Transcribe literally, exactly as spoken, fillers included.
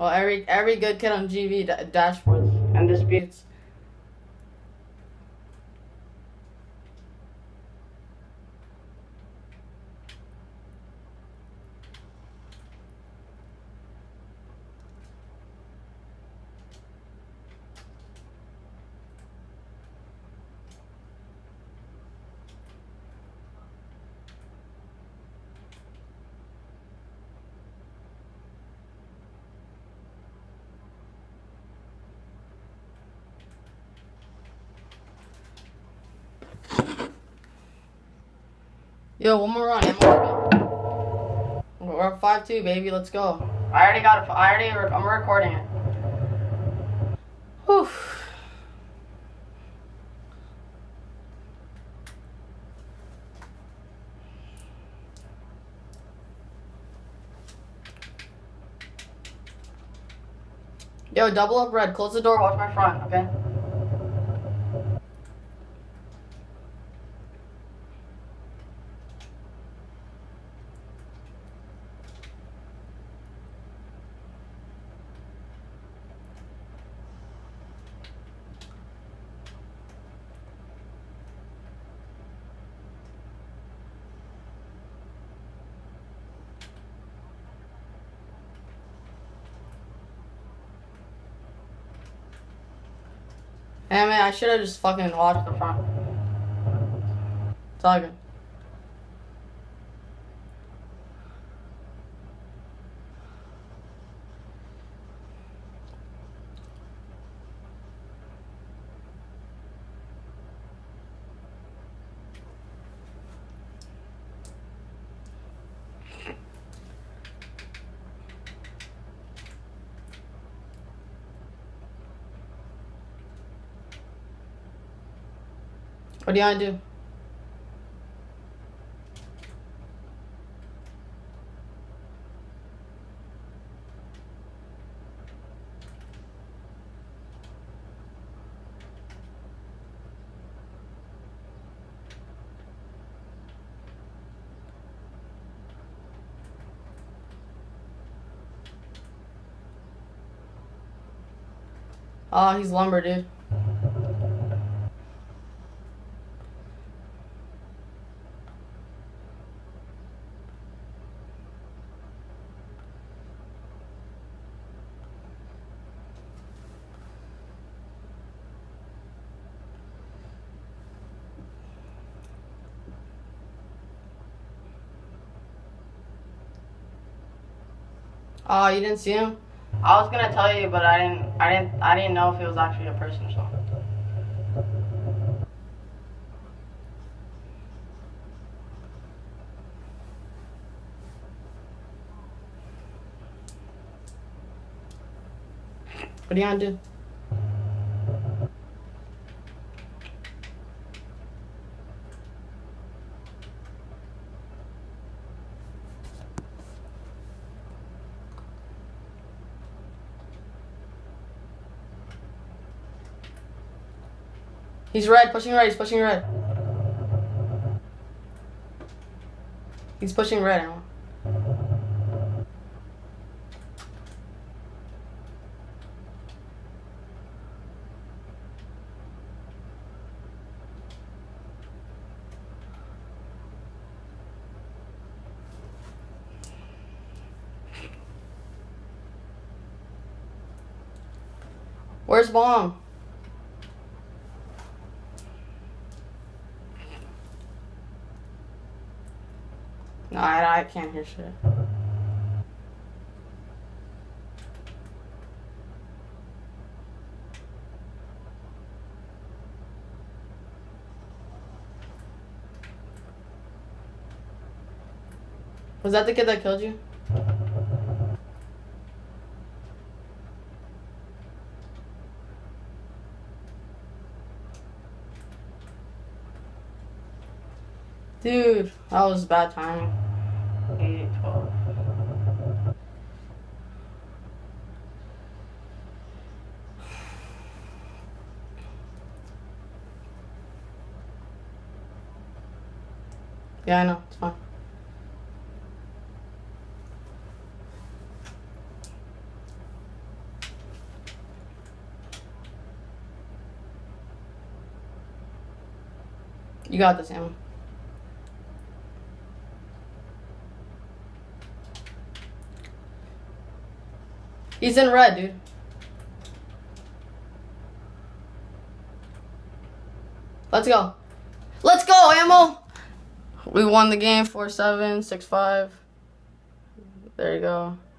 Well, every every good kid on G V da dashboards and disputes. Yo, one more run. We're up five two, baby. Let's go. I already got it. I already. I'm recording it. Whew. Yo, double up red. Close the door. Watch my front, okay? Hey man, I should have just fucking watched the front. It's all good. What do you want to do? Oh, he's lumber, dude. Oh, you didn't see him? I was gonna tell you, but I didn't. I didn't. I didn't know if it was actually a person. So. What do you want to do? He's red, pushing red, he's pushing red. He's pushing red, Emma. Where's bomb? No, I, I can't hear shit. Was that the kid that killed you? Dude, that was bad timing. eight, twelve. Yeah, I know. It's fine. You got this, Ammo. He's in red, dude. Let's go. Let's go, Ammo. We won the game four seven, six five. There you go.